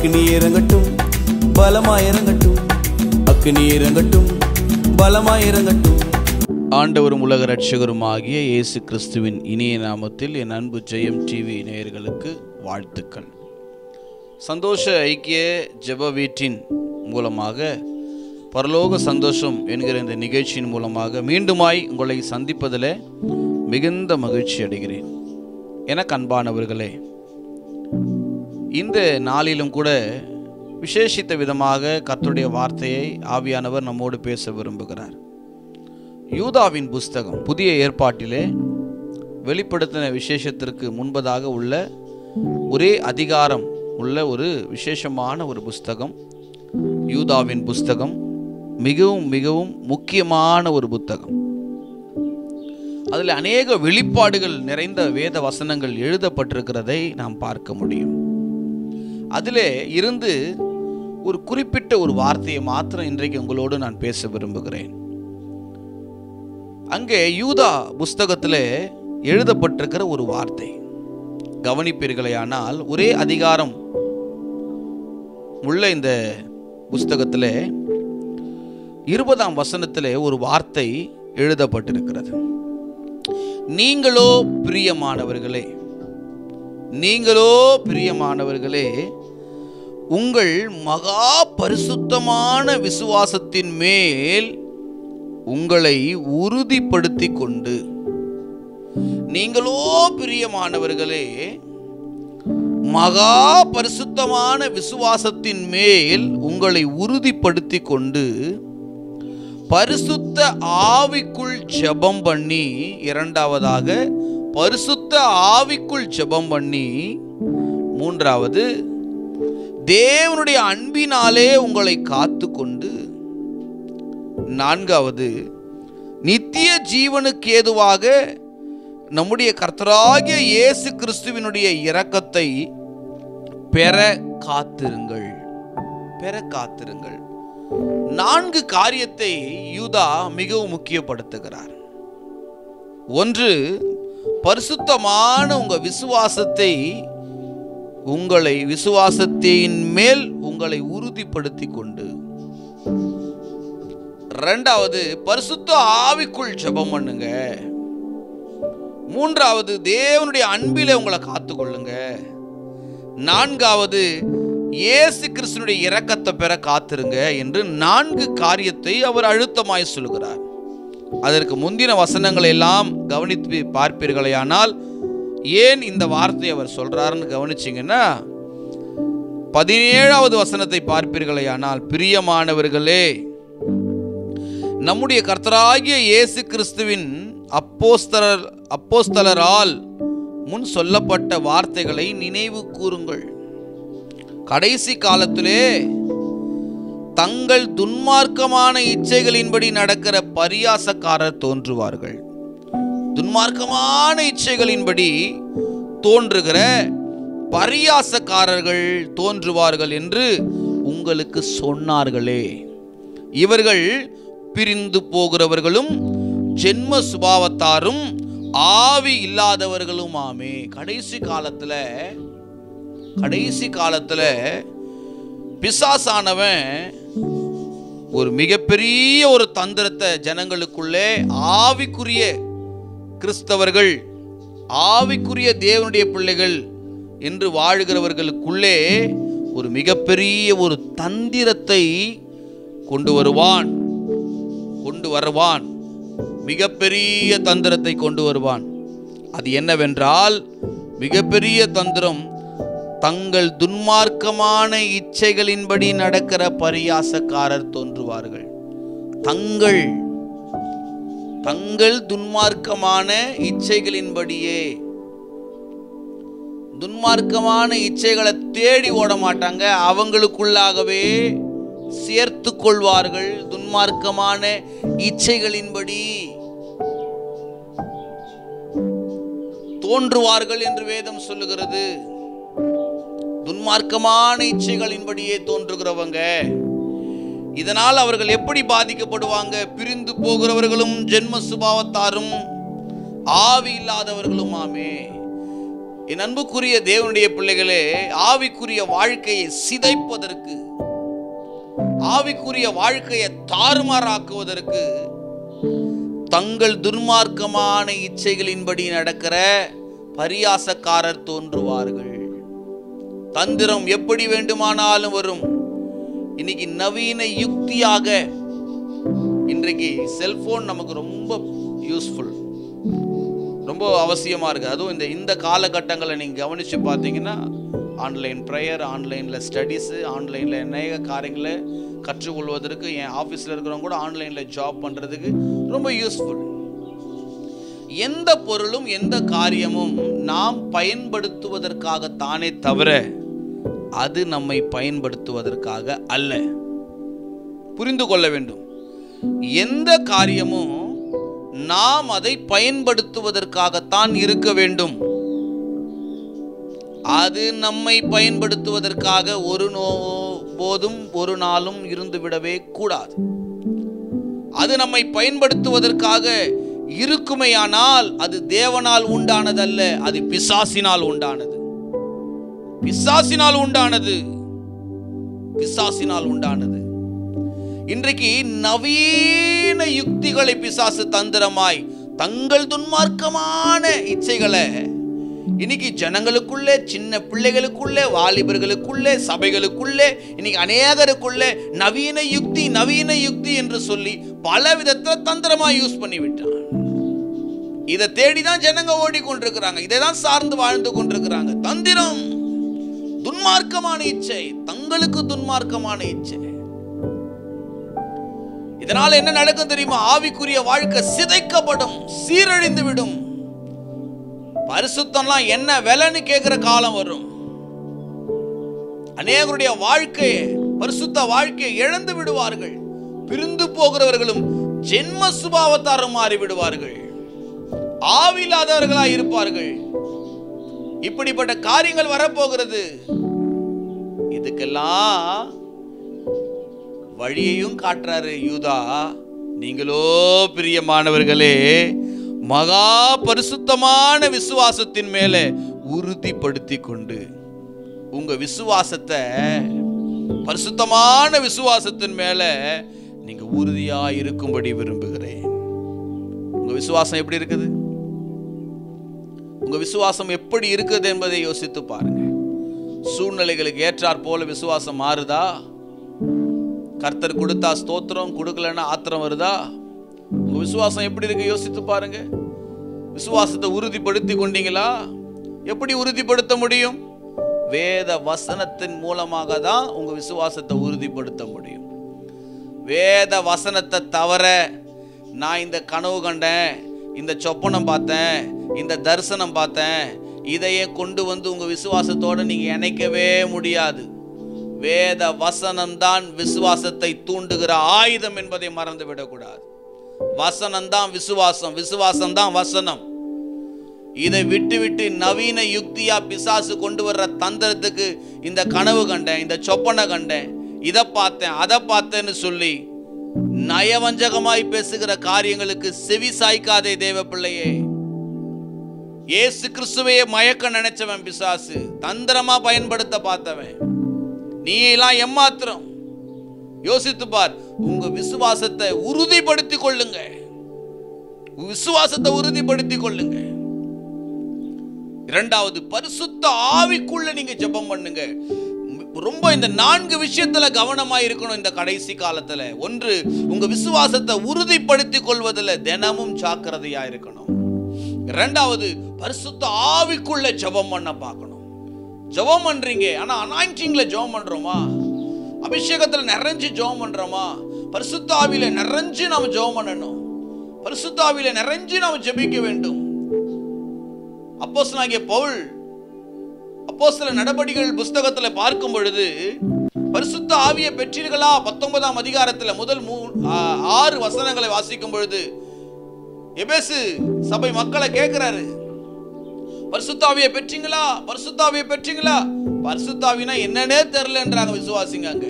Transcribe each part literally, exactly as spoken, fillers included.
அக்னி இறங்கட்டும் பலமாய் இறங்கட்டும், அக்னி இறங்கட்டும் பலமாய் இறங்கட்டும். ஆண்டவரும் உலக இரட்சகரும் ஆகிய இயேசு கிறிஸ்துவின் இனிய நாமத்தில் என் அன்பு ஜெயம் டிவி நேயர்களுக்கு வாழ்த்துக்கள். சந்தோஷ ஐக்கிய ஜெப வீட்டின் மூலமாக பரலோக சந்தோஷம் என்கிற இந்த நிகழ்ச்சியின் மூலமாக மீண்டுமாய் உங்களை சந்திப்பதில் மிகுந்த மகிழ்ச்சி அடைகிறேன். எனக்கு அன்பானவர்களே, இந்த நாளிலும் கூட விசேஷித்த விதமாக கர்த்தருடைய வார்த்தையை ஆவியானவர் நம்மோடு பேச விரும்புகிறார். யூதாவின் புஸ்தகம் புதிய ஏற்பாட்டிலே வெளிப்படுத்தின விசேஷத்திற்கு முன்பதாக உள்ள ஒரே அதிகாரம் உள்ள ஒரு விசேஷமான ஒரு புஸ்தகம் யூதாவின் புஸ்தகம். மிகவும் மிகவும் முக்கியமான ஒரு புத்தகம். அதில் அநேக வெளிப்பாடுகள் நிறைந்த வேத வசனங்கள் எழுதப்பட்டிருக்கிறதை நாம் பார்க்க முடியும். அதிலே இருந்து ஒரு குறிப்பிட்ட ஒரு வார்த்தையை மாத்திரம் இன்றைக்கு உங்களோடு நான் பேச விரும்புகிறேன். அங்கே யூதா புஸ்தகத்திலே எழுதப்பட்டிருக்கிற ஒரு வார்த்தை கவனிப்பீர்களேயானால், ஒரே அதிகாரம் உள்ள இந்த புஸ்தகத்திலே இருபதாம் வசனத்திலே ஒரு வார்த்தை எழுதப்பட்டிருக்கிறது. நீங்களோ பிரியமானவர்களே, நீங்களோ பிரியமானவர்களே உங்கள் மகா பரிசுத்தமான விசுவாசத்தின் மேல் உங்களை உறுதிப்படுத்தி கொண்டு, நீங்களோ பிரியமானவர்களே மகா பரிசுத்தமான விசுவாசத்தின் மேல் உங்களை உறுதிப்படுத்தி கொண்டு பரிசுத்த ஆவிக்குள் ஜெபம் பண்ணி, இரண்டாவதாக பரிசுத்த ஆவிக்குள் ஜெபம் பண்ணி, மூன்றாவது தேவனுடைய அன்பினாலே உங்களை காத்து கொண்டு, நான்காவது நித்திய ஜீவனுக்கு ஏதுவாக நம்முடைய கர்த்தராகிய இயேசு கிறிஸ்துவினுடைய இரக்கத்தை பெற காத்திருங்கள், பெற காத்திருங்கள். நான்கு காரியத்தை யூதா மிகவும் முக்கியப்படுத்துகிறார். ஒன்று, பரிசுத்தமான உங்க விசுவாசத்தை உங்களை விசுவாசத்தின் மேல் உங்களை உறுதிப்படுத்தி கொண்டு, இரண்டாவது பரிசுத்த ஆவிக்குள் ஜெபம் பண்ணுங்க, மூன்றாவது தேவனுடைய அன்பிலே உங்களை காத்துக்கொள்ளுங்க, நான்காவது இயேசு கிறிஸ்துவினுடைய இரக்கத்தை பெற காத்திருங்க என்று நான்கு காரியத்தை அவர் அழுத்தமாய் சொல்கிறார். அதற்கு முந்தின வசனங்களை எல்லாம் கவனித்து பார்ப்பீர்களேயானால், ஏன் இந்த வார்த்தையை அவர் சொல்றாருன்னு கவனிச்சிங்கன்னா, பதினேழாவது வசனத்தை பார்ப்பீர்களேயானால், பிரியமானவர்களே நம்முடைய கர்த்தராகிய இயேசு கிறிஸ்துவின் அப்போஸ்தலர் அப்போஸ்தலரால் முன் சொல்லப்பட்ட வார்த்தைகளை நினைவு கூறுங்கள். கடைசி காலத்திலே தங்கள் துன்மார்க்கமான இச்சைகளின்படி நடக்கிற பரியாசக்காரர் தோன்றுவார்கள். துன்மார்க்கமான இச்சைகளின்படி தோன்றுகிற பரியாசக்காரர்கள் தோன்றுவார்கள் என்று உங்களுக்கு சொன்னார்களே. இவர்கள் பிரிந்து போகிறவர்களும் ஜென்ம சுபாவத்தாரும் ஆவி இல்லாதவர்களும் ஆமே. கடைசி காலத்துல கடைசி காலத்துல பிசாசானவன் ஒரு மிகப்பெரிய ஒரு தந்திரத்தை ஜனங்களுக்குள்ளே, ஆவிக்குரிய கிறிஸ்தவர்கள், ஆவிக்குரிய தேவனுடைய பிள்ளைகள் என்று வாழுகிறவர்களுக்குள்ளே ஒரு மிகப்பெரிய ஒரு தந்திரத்தை கொண்டு வருவான் கொண்டு வருவான் மிகப்பெரிய தந்திரத்தை கொண்டு வருவான். அது என்னவென்றால், மிகப்பெரிய தந்திரம், தங்கள் துன்மார்க்கமான இச்சைகளின்படி நடக்கிற பரியாசக்காரர் தோன்றுவார்கள். தங்கள் தங்கள் துன்மார்க்கமான இச்சைகளின்படியே, துன்மார்க்கமான இச்சைகளை தேடி ஓட மாட்டாங்க, அவங்களுக்குள்ளாகவே சேர்த்து கொள்வார்கள். துன்மார்க்கமான இச்சைகளின்படி தோன்றுவார்கள் என்று வேதம் சொல்லுகிறது. துன்மார்க்கமான இச்சைகளின்படியே தோன்றுகிறவங்க, இதனால் அவர்கள் எப்படி பாதிக்கப்படுவாங்க? பிரிந்து போகிறவர்களும் ஜென்ம சுபாவத்தாரும் ஆவி இல்லாதவர்களும் ஆமே. என் அன்புக்குரிய தேவனுடைய பிள்ளைகளே, ஆவிக்குரிய வாழ்க்கையை சிதைப்பதற்கு, ஆவிக்குரிய வாழ்க்கையை தாறுமாறாக்குவதற்கு தங்கள் துன்மார்க்கமான இச்சைகளின்படி நடக்கிற பரியாசக்காரர் தோன்றுவார்கள். தந்திரம் எப்படி வேண்டுமானாலும் வரும். இன்னைக்கு நவீன யுக்தியாக இன்றைக்கு செல்போன் நமக்கு ரொம்ப யூஸ்ஃபுல், ரொம்ப அவசியமா இருக்கு. அதுவும் இந்த இந்த காலகட்டங்களை நீங்க கவனிச்சு பார்த்தீங்கன்னா, ஆன்லைன் ப்ரேயர், ஆன்லைனில் ஸ்டடீஸு, ஆன்லைனில் அநேக காரியங்களை கற்றுக்கொள்வதற்கு, என் ஆஃபீஸில் இருக்கிறவங்க கூட ஆன்லைனில் ஜாப் பண்ணுறதுக்கு ரொம்ப யூஸ்ஃபுல். எந்த பொருளும் எந்த காரியமும் நாம் பயன்படுத்துவதற்காகத்தானே தவிர அது நம்மை பயன்படுத்துவதற்காக அல்ல. புரிந்து கொள்ள வேண்டும். எந்த காரியமும் நாம் அதை பயன்படுத்துவதற்காகத்தான் இருக்க வேண்டும். அது நம்மை பயன்படுத்துவதற்காக ஒரு நோ போதும் ஒரு நாளும் இருந்து விடவே கூடாது. அது நம்மை பயன்படுத்துவதற்காக இருக்குமேயானால் அது தேவனால் உண்டானதல்ல, அது பிசாசினால் உண்டானது. பிசாசினால் உண்டானது பிசாசினால் உண்டானது. இன்றைக்கு நவீன யுக்திகளை பிசாசு தந்திரமாய் தங்கள் துன்மார்க்கமான இச்சைகளை இன்னைக்கு ஜனங்களுக்குள்ளே, சின்ன பிள்ளைகளுக்குள்ளே, வாலிபர்களுக்குள்ளே, சபைகளுக்குள்ளே, இன்னைக்கு அநேகருக்குள்ளே நவீன யுக்தி நவீன யுக்தி என்று சொல்லி பல விதத்தில் தந்திரமாய் யூஸ் பண்ணி விட்டான். இதை தேடிதான் ஜனங்க ஓடிக்கொண்டிருக்கிறாங்க, இதை தான் சார்ந்து வாழ்ந்து கொண்டிருக்கிறாங்க. தந்திரம், துன்மார்க்கமான இச்சை, தங்களுக்கு துன்மார்க்கமான இச்சை. இதனால என்ன நடக்கும் தெரியுமா? ஆவிக்குரிய வாழ்க்கை சிதைக்கப்படும், சீரழிந்து விடும். பரிசுத்தம்லாம் என்ன விலைன்னு கேட்கிற காலம் வரும். அநேகருடைய வாழ்க்கையை, பரிசுத்த வாழ்க்கையை இழந்து விடுவார்கள். பிரிந்து போகிறவர்களும் ஜென்ம சுபாவத்தாரும் மாறி விடுவார்கள். ஆவில்லாதவர்களாய் இருப்பார்கள். இப்படிப்பட்ட காரியங்கள் வரப்போகிறது. இதுக்கெல்லாம் வழியையும் காட்டுறாரு யூதா. நீங்களோ பிரியமானவர்களே, மகா பரிசுத்தமான விசுவாசத்தின் மேலே உறுதிப்படுத்தி கொண்டு, உங்க விசுவாசத்தை பரிசுத்தமான விசுவாசத்தின் மேல நீங்க உறுதியா இருக்கும்படி விரும்புகிறேன். உங்க விசுவாசம் எப்படி இருக்குது? உங்க விசுவாசம் எப்படி இருக்குது என்பதை யோசித்து பாருங்க. சூழ்நிலைகளுக்கு ஏற்றாற் போல விசுவாசம் மாறுதா? கர்த்தர் கொடுத்தா ஸ்தோத்திரம், கொடுக்கலன்னா ஆத்திரம் வருதா? உங்க விசுவாசம் எப்படி இருக்கு யோசித்து பாருங்க. விசுவாசத்தை உறுதிப்படுத்தி கொண்டீங்களா? எப்படி உறுதிப்படுத்த முடியும்? வேத வசனத்தின் மூலமாக தான் உங்க விசுவாசத்தை உறுதிப்படுத்த முடியும். வேத வசனத்தை தவிர நான் இந்த கனவு கண்டேன், இந்த சொப்பனம் பார்த்தேன், இந்த தரிசனம் பார்த்தேன், இதையே கொண்டு வந்து உங்க விசுவாசத்தோட நீங்க இணைக்கவே முடியாது. வேத வசனம் தான் விசுவாசத்தை தூண்டுகிற ஆயுதம் என்பதை மறந்து விடக்கூடாது. வசனம் தான் விசுவாசம், விசுவாசம் தான் வசனம். இதை விட்டு விட்டு நவீன யுக்தியா பிசாசு கொண்டு வர்ற தந்திரத்துக்கு, இந்த கனவு கண்டேன், இந்த சொப்பனை கண்டேன், இதை பார்த்தேன், அதை பார்த்தேன்னு சொல்லி நயவஞ்சகமாய் பேசுகிற காரியங்களுக்கு செவி சாய்க்காதே தேவ பிள்ளையே. இயேசு கிறிஸ்துவையே மயக்க நினைச்சவன் பிசாசு, தந்திரமா பயன்படுத்த பார்த்தவன். நீ எல்லாம் எம்மாத்திரம்? யோசித்து பார். உங்க விசுவாசத்தை உறுதிப்படுத்திக் கொள்ளுங்க. விசுவாசத்தை உறுதிப்படுத்திக் கொள்ளுங்க. இரண்டாவது, பரிசுத்த ஆவிக்குள்ள நீங்க ஜெபம் பண்ணுங்க. ரொம்ப இந்த நான்கு விஷயத்துல கவனமா இருக்கணும் இந்த கடைசி காலத்துல. ஒன்று, உங்க விசுவாசத்தை உறுதிப்படுத்திக் கொள்வதில் தினமும் ஜாக்கிரதையா இருக்கணும். இரண்டாவது, பரிசுத்த ஆவிக்குள்ள ஜெபம் பண்ண பார்க்கணும். ஜெபம் பண்றீங்க, ஆனா அனாயிண்டிங்ல ஜெபம் பண்றோமா? அபிஷேகத்துல நிறைஞ்சு ஜெபம் பண்றோமா? பரிசுத்த ஆவியில நிறைஞ்சு நாம ஜெபம் பண்ணணும். பரிசுத்த ஆவியில நிறைஞ்சு நாம ஜெபிக்க வேண்டும். அப்போஸ்தலனாகிய பவுல் அப்போஸ்தல நடபடிகள் புஸ்தகத்துல பார்க்கும் பொழுது, பரிசுத்த ஆவியை பெற்றீர்களா பத்தொன்பதாம் அதிகாரத்துல முதல் ஆறு வசனங்களை வாசிக்கும் பொழுது எபேசு சபை மக்களை கேட்கிறாரு, பரிசுத்த ஆவியை பெற்றீங்களா? பரிசுத்த ஆவியை பெற்றீங்களா? பரிசுத்த ஆவினா என்னன்னே தெரியலன்றாங்க விசுவாசிங்க. அங்க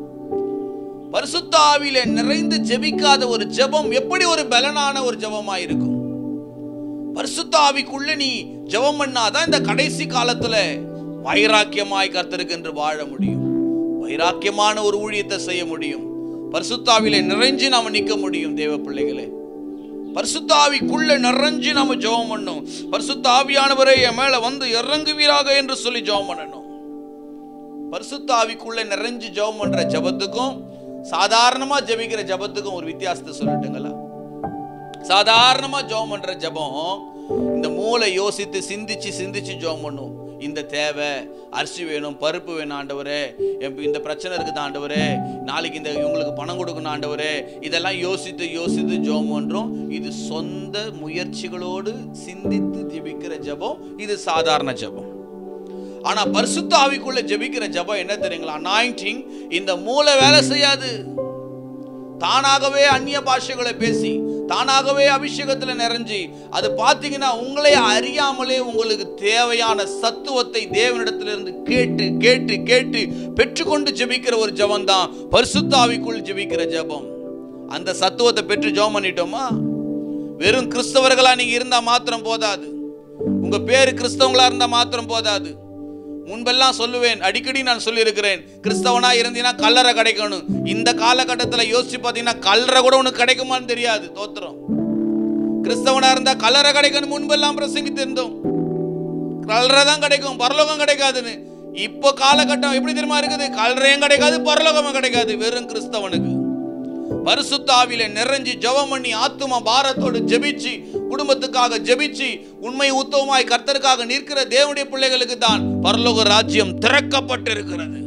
பரிசுத்த ஆவியில நிறைந்து ஜெபிக்காத ஒரு ஜெபம் எப்படி ஒரு பலனான ஒரு ஜெபமா இருக்கும்? பரிசுத்த ஆவிக்குள்ள நீ ஜெபம் பண்ணாதான் இந்த கடைசி காலத்துல வைராக்கியமாய் கர்த்தருக்கு என்று வாழ முடியும். வைராக்கியமான ஒரு ஊழியத்தை செய்ய முடியும். பரிசுத்தாவிலே நிறைஞ்சு நாம நிற்க முடியும். தேவ பிள்ளைகளே, பரிசுத்தாவிக்குள்ள நிறைஞ்சு நாம ஜெபம் பண்ணணும். பரிசுத்தாவியானவரே என் மேல வந்து இறங்குவீராக என்று சொல்லி ஜெபம் பண்ணணும். பரிசுத்தாவிக்குள்ள நிறைஞ்சு ஜெபம் பண்ற ஜெபத்துக்கும் சாதாரணமா ஜெபிக்கிற ஜெபத்துக்கும் ஒரு வித்தியாசத்தை சொல்லட்டுங்களா? சாதாரணமா ஜெபம் பண்ற ஜெபம் இந்த மூளை யோசித்து சிந்திச்சு சிந்திச்சு ஜெபம் பண்ணும். இந்த தேவை, அரிசி வேணும், பருப்பு வேணும் ஆண்டவரே, இந்த பிரச்சனை இருக்குது ஆண்டவரே, நாளைக்கு இந்த இவங்களுக்கு பணம் கொடுக்கணும் ஆண்டவரே, இதெல்லாம் யோசித்து யோசித்து ஜெபம் பண்றோம். இது சொந்த முயற்சிகளோடு சிந்தித்து ஜெபிக்கிற ஜெபம், இது சாதாரண ஜெபம். ஆனா பரிசுத்த ஆவிக்குள்ள ஜெபிக்கிற ஜெபம் என்ன தெரியுங்களா? அனாயிண்டிங். இந்த மூளை வேலை செய்யாது. தானாகவே அந்நிய பாஷைகளை பேசி, தானாகவே அபிஷேகத்துல நிறைஞ்சி, அது பார்த்தீங்கன்னா உங்களே அறியாமலே உங்களுக்கு தேவையான சத்துவத்தை தேவனிடத்திலிருந்து கேட்டு கேட்டு கேட்டு பெற்றுக்கொண்டு ஜெபிக்கிற ஒரு ஜெபம் தான் பரிசுத்த ஆவிக்குள் ஜெபிக்கிற ஜெபம். அந்த சத்துவத்தை பெற்று ஜெபம் பண்ணிட்டோமா? வெறும் கிறிஸ்தவர்களா நீங்க இருந்தா மாத்திரம் போதாது. உங்க பேரு கிறிஸ்தவங்களா இருந்தா மாத்திரம் போதாது. முன்பெல்லாம் சொல்லுவேன், அடிக்கடி நான் சொல்லியிருக்கிறேன், கிறிஸ்தவனா இருந்தீங்கன்னா கல்லறை கிடைக்கணும். இந்த காலகட்டத்தில் யோசிச்சு பார்த்தீங்கன்னா கல்லறை கூட உனக்கு கிடைக்குமான்னு தெரியாது. தோத்திரம். கிறிஸ்தவனா இருந்தா கல்லறை கிடைக்கணும் முன்பெல்லாம் பிரசங்கித்து இருந்தோம். கல்லறை தான் கிடைக்கும், பரலோகம் கிடைக்காதுன்னு. இப்போ காலகட்டம் எப்படி தெரியுமா இருக்குது? கல்லறையும் கிடைக்காது, பரலோகமும் கிடைக்காது வெறும் கிறிஸ்தவனுக்கு. பரிசுத்த ஆவியிலே நிறைஞ்சி ஜெபம் பண்ணி ஆத்தும பாரத்தோடு ஜெபிச்சு, குடும்பத்துக்காக ஜெபிச்சு, உண்மை உத்தமமாய் கர்த்தருக்காக நிற்கிற தேவனுடைய பிள்ளைகளுக்கு தான் பரலோக ராஜ்யம் திறக்கப்பட்டிருக்கிறது.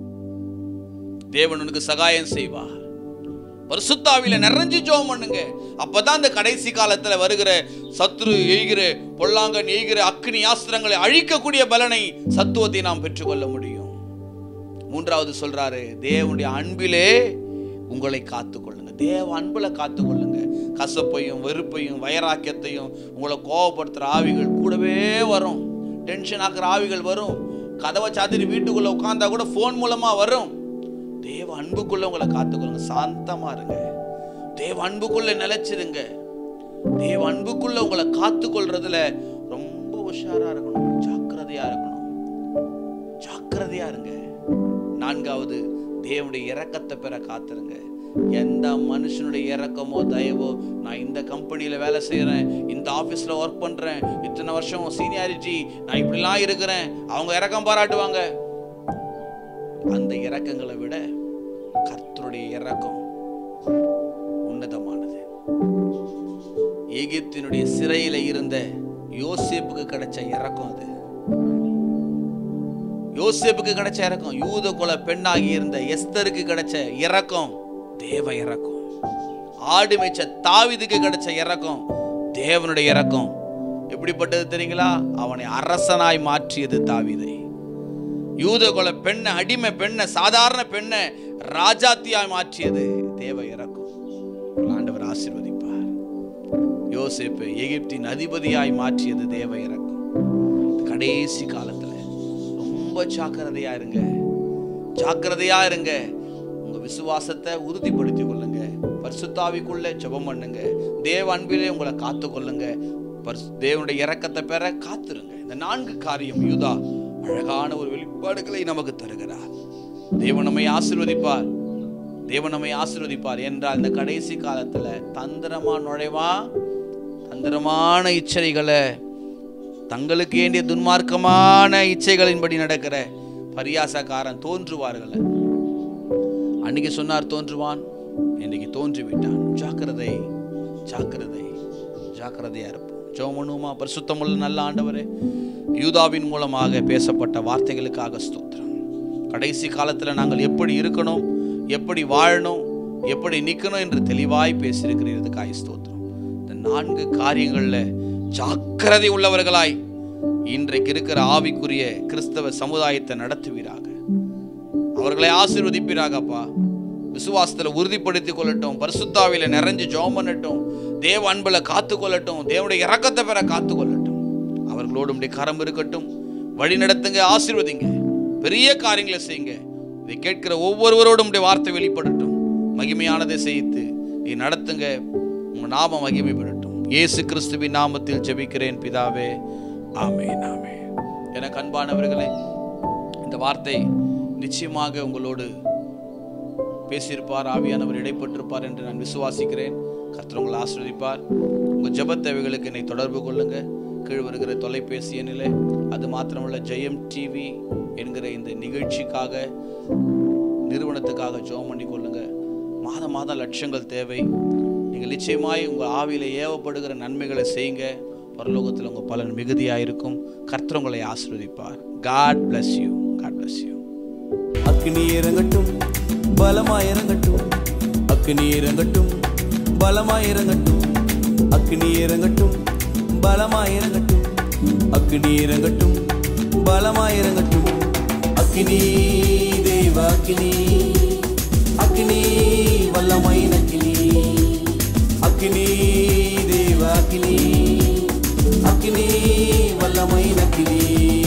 தேவன் உனக்கு சகாயம் செய்வார். பரிசுத்த ஆவியிலே நிறைஞ்சி ஜெபம் பண்ணுங்க. அப்பதான் இந்த கடைசி காலத்துல வருகிற சத்துரு எய்கிற பொல்லாங்கன் எய்கிற அக்னி ஆஸ்திரங்களை அழிக்கக்கூடிய பலனை, சத்துவத்தை நாம் பெற்றுக்கொள்ள முடியும். மூன்றாவது சொல்றாரு, தேவனுடைய அன்பிலே உங்களை காத்துக்கொள்ளுங்க. தேவ அன்புல காத்துக்கொள்ளுங்க. கசப்பையும் வெறுப்பையும் வைராக்கியத்தையும் உங்களை கோபப்படுத்துற ஆவிகள் கூடவே வரும். டென்ஷன் ஆக்குற ஆவிகள் வரும். கதவை சாத்திட்டு வீட்டுக்குள்ள உட்கார்ந்தா கூட போன் மூலமா வரும். தேவ அன்புக்குள்ள உங்களை காத்துக்கொள்ளுங்க. சாந்தமா இருங்க. தேவ அன்புக்குள்ள நிலைச்சிருங்க. தேவ அன்புக்குள்ள உங்களை காத்துக்கொள்றதுல ரொம்ப உஷாரா இருக்கணும். ஜாக்கிரதையா இருக்கணும். ஜாக்கிரதையா இருங்க. நான்காவது, தேவனுடைய இரக்கத்தை பெற காத்துருங்க. எந்த மனுஷனுடைய இரக்கமோ தயவோ, நான் இந்த கம்பெனியில வேலை செய்யறேன், இந்த ஆபீஸ்ல ஒர்க் பண்றேன், இத்தனை வருஷம் சீனியாரிட்டி, நான் இப்படிலாம் இருக்கிறேன், அவங்க இரக்கம் பாராட்டுவாங்க. அந்த இரக்கங்களை விட கர்த்தருடைய இரக்கம் உன்னதமானது. எகிப்தினுடைய சிறையில இருந்த யோசேப்புக்கு கிடைச்ச இரக்கம் அது. யோசேப்புக்கு கிடைச்ச இரக்கம், யூத குல பெண்ணாகி இருந்த எஸ்தருக்கு கிடைச்ச இரக்கம் தேவ இரக்கம். ஆடு மேய்ச்ச தாவீதுக்கு கிடைச்ச இரக்கம் தேவனுடைய இரக்கம். எப்படிப்பட்டது தெரியுங்களா? அவனை அரசனாய் மாற்றியது தாவீதை. யூத குல பெண்ணை, அடிமை பெண்ணை, சாதாரண பெண்ணை ராஜாத்தியாய் மாற்றியது தேவ இரக்கம். ஆண்டவர் ஆசீர்வதிப்பார். யோசேப்பு எகிப்தின் அதிபதியாய் மாற்றியது தேவ இரக்கம். கடைசி காலத்துல ரொம்ப ஜாக்கிரதையா இருங்க. ஜாக்கிரதையா இருங்க. உங்க விசுவாசத்தை உறுதிப்படுத்திக் கொள்ளுங்க. பரிசுத்த ஆவிக்குள்ள ஜெபம் பண்ணுங்க. தேவ அன்பிலே உங்களை காத்து கொள்ளுங்க. தேவனுடைய இரக்கத்தை பெற காத்துருங்க. இந்த நான்கு காரியம் யூதா அழகான ஒரு வெளிப்பாடுகளை நமக்கு தருகிறார். தேவன் நம்மை ஆசீர்வதிப்பார். தேவன் நம்மை ஆசீர்வதிப்பார் என்றால் இந்த கடைசி காலத்துல தந்திரமா நுழைவா, தந்திரமான இச்சைகளை, தங்களுக்கு வேண்டிய துன்மார்க்கமான இச்சைகளின்படி நடக்கிற பரியாசக்காரன் தோன்றுவார்கள். அன்னைக்கு சொன்னார் தோன்றுவான், இன்னைக்கு தோன்றிவிட்டான். ஜாக்கிரதை, ஜாக்கிரதை, ஜாக்கிரதையா இருப்போம். ஜெபம் பரிசுத்தமுள்ள நல்ல ஆண்டவரே, யூதாவின் மூலமாக பேசப்பட்ட வார்த்தைகளுக்காக ஸ்தோத்திரம். கடைசி காலத்துல நாங்கள் எப்படி இருக்கணும், எப்படி வாழணும், எப்படி நிற்கணும் என்று தெளிவாய் பேசியிருக்கிறதுக்காய் ஸ்தோத்திரம். இந்த நான்கு காரியங்கள்ல ஜாக்கிரதை உள்ளவர்களாய் இன்றைக்கு இருக்கிற ஆவிக்குரிய கிறிஸ்தவ சமுதாயத்தை நடத்துவீராக. அவர்களை ஆசீர்வதிப்பீராக அப்பா. விசுவாசத்துல உறுதிப்படுத்திக் கொள்ளட்டும். பரிசுத்தாவில நிறைஞ்சு ஜெபம் பண்ணட்டும். தேவ அன்புல காத்து கொள்ளட்டும். தேவனுடைய இரக்கத்தை பெற காத்து கொள்ளட்டும். அவர்களோடு உடைய கரம் இருக்கட்டும். வழி நடத்துங்க, ஆசீர்வதிங்க, பெரிய காரியங்களை செய்யுங்க. இதை கேட்கிற ஒவ்வொருவரோடும் உடைய வார்த்தை வெளிப்படட்டும். மகிமையானதை செய்து நீ நடத்துங்க. உங்க நாமம் மகிமைப்படட்டும். இயேசு கிறிஸ்துவின் நாமத்தில் ஜெபிக்கிறேன் பிதாவே, ஆமென் ஆமென். எனக்கு அன்பானவர்களே, இந்த வார்த்தை நிச்சயமாக உங்களோடு பேசியிருப்பார், ஆவியானவர் இடைப்பட்டிருப்பார் என்று நான் விசுவாசிக்கிறேன். கர்த்தர் உங்களை ஆசீர்வதிப்பார். உங்கள் ஜெப தேவைகளுக்கு என்னை தொடர்பு கொள்ளுங்க. கீழ் வருகிற தொலைபேசி எண்ணிலே, அது மாத்திரமல்ல ஜெயம் டிவி என்கிற இந்த நிகழ்ச்சிக்காக, நிறுவனத்துக்காக ஜெபம் பண்ணி கொள்ளுங்க. மாதம் மாதம் லட்சங்கள் தேவை. நீங்கள் நிச்சயமாய் உங்கள் ஆவியில ஏவப்படுகிற நன்மைகளை செய்யுங்க. பரலோகத்தில் உங்கள் பலன் மிகுதியாக இருக்கும். கர்த்தர் உங்களை ஆசீர்வதிப்பார். God bless you. God bless you. அக்கினி இறங்கட்டும், பலமாய் இறங்கட்டும். அக்கினி இறங்கட்டும், பலமாய் இறங்கட்டும். அக்கினி இறங்கட்டும், பலமாய் இறங்கட்டும். அக்கினி இறங்கட்டும், பலமாய் இறங்கட்டும். அக்கினி தேவ அக்கினி, அக்கினி வல்லமையின் அக்கினி. அக்கினி தேவ அக்கினி, அக்கினி வல்லமையின் அக்கினி.